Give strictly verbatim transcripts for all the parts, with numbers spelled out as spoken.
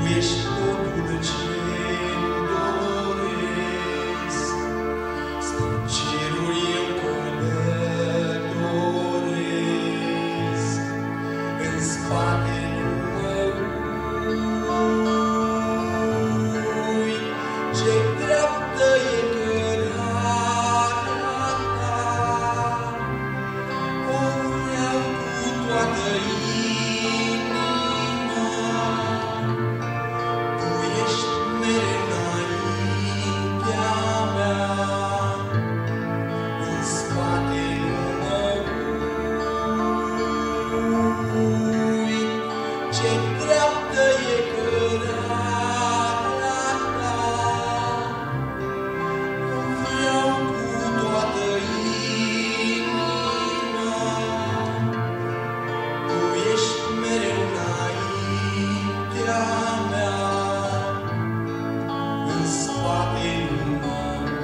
ești totul ce-mi doresc, spre ceruri eu călătoresc, în spate nu mă uit, ce dreaptă e cărarea ta, o vreau cu toată inima. Tu ești mereu înaintea mea, în spate nu mă uit, ce dreaptă e cărarea ta, o vreau cu toată inima. Tu ești mereu înaintea mea, în spate nu mă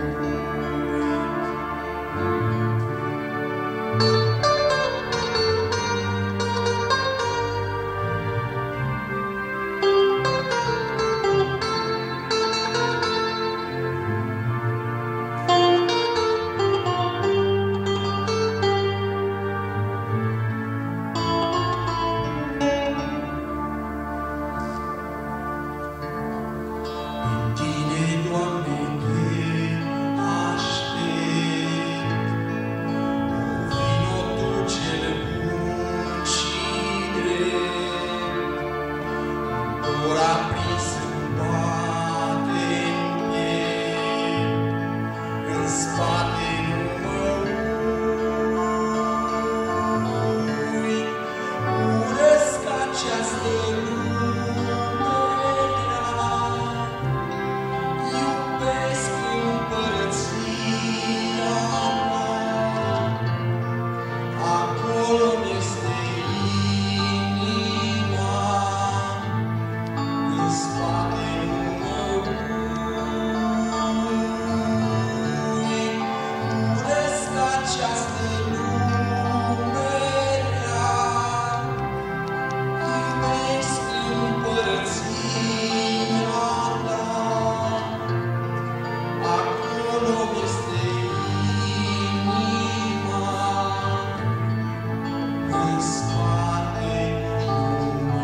Tine, Doamne, te aștept, o vino Tu cel bun și drept, dor aprins îmi bate-n piept, în spate nu mă uit, urăsc această lume grea, iubesc împărăția ta, acolo-mi este inima, în spate nu mă uit, urăsc această lume rea, iubesc împărăția ta, acolo-mi este inima, în spate nu mă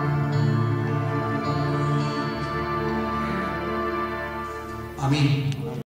uit. Amin.